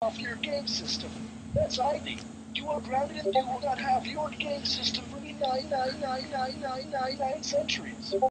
off your game system. That's ID. You are grounded and you will not have your game system for 9,999,999 centuries.